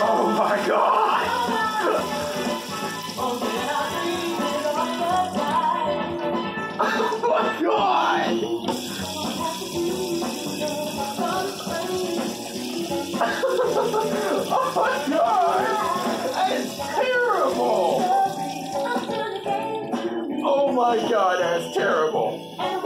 Oh my god! Oh my god! Oh my god! That is terrible! Oh my god, that's terrible!